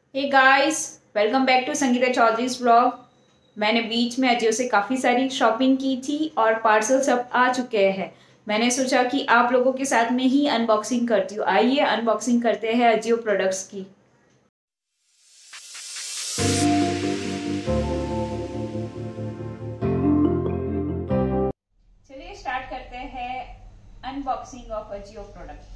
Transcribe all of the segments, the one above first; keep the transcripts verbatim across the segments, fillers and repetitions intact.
Hey guys, welcome back to Sangeeta Chaudhary's vlog. मैंने बीच में अजियो से काफ़ी सारी शॉपिंग की थी और पार्सल सब आ चुके हैं। मैंने सोचा कि आप लोगों के साथ में ही अनबॉक्सिंग करती हूँ। आइए अनबॉक्सिंग करते हैं अजियो प्रोडक्ट्स की। चलिए स्टार्ट करते हैं unboxing of Ajio product.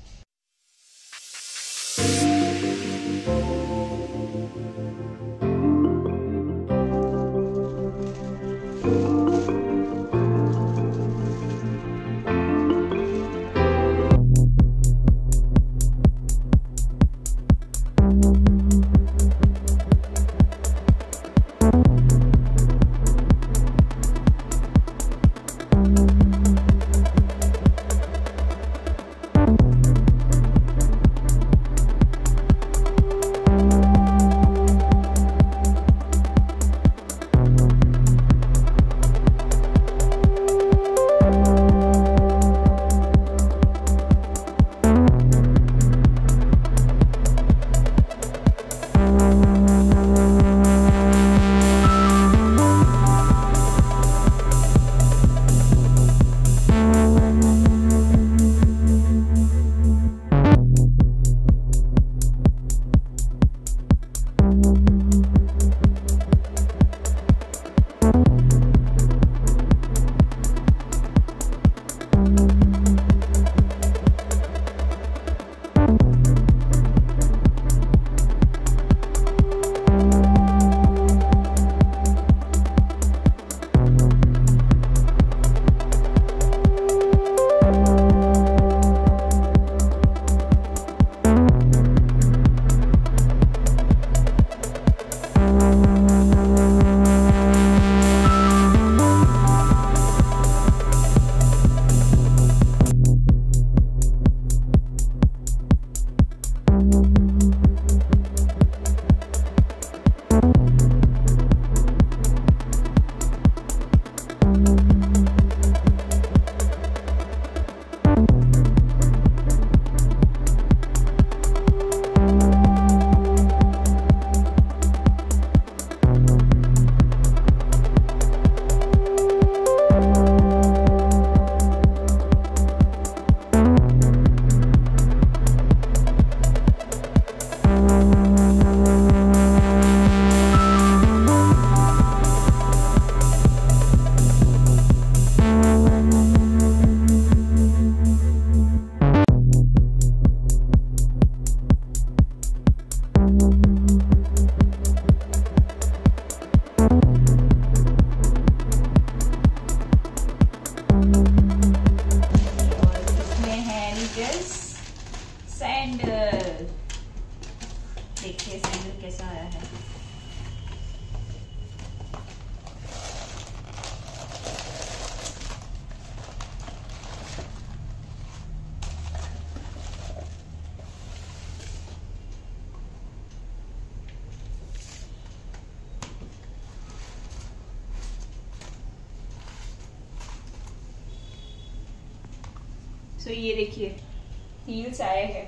Sandal, देखिए सैंडल कैसा आया है। सो so, ये देखिए हील्स आए हैं।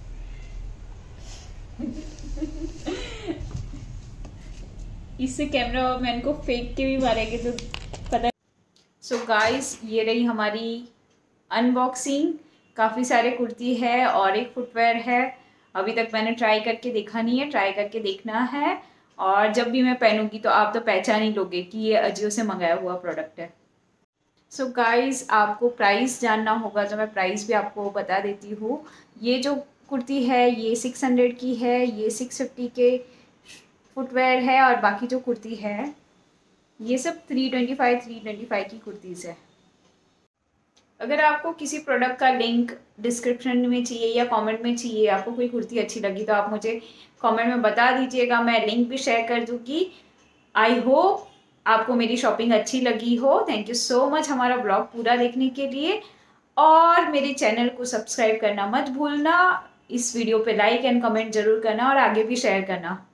इससे कैमरा मैन को फेंक के भी मारेंगे तो पता। सो so गाइस, ये रही हमारी अनबॉक्सिंग। काफ़ी सारे कुर्ती है और एक फुटवेयर है। अभी तक मैंने ट्राई करके देखा नहीं है, ट्राई करके देखना है। और जब भी मैं पहनूंगी तो आप तो पहचान ही लोगे कि ये अजियो से मंगाया हुआ प्रोडक्ट है। सो so गाइस, आपको प्राइस जानना होगा तो मैं प्राइस भी आपको बता देती हूँ। ये जो कुर्ती है ये सिक्स हंड्रेड की है, ये सिक्स फिफ्टी के फुटवेयर है और बाकी जो कुर्ती है ये सब three twenty five three twenty five की कुर्तीज़ है। अगर आपको किसी प्रोडक्ट का लिंक डिस्क्रिप्शन में चाहिए या कमेंट में चाहिए, आपको कोई कुर्ती अच्छी लगी तो आप मुझे कमेंट में बता दीजिएगा, मैं लिंक भी शेयर कर दूँगी। आई होप आपको मेरी शॉपिंग अच्छी लगी हो। थैंक यू सो मच हमारा ब्लॉग पूरा देखने के लिए, और मेरे चैनल को सब्सक्राइब करना मत भूलना। इस वीडियो पे लाइक एंड कमेंट जरूर करना और आगे भी शेयर करना।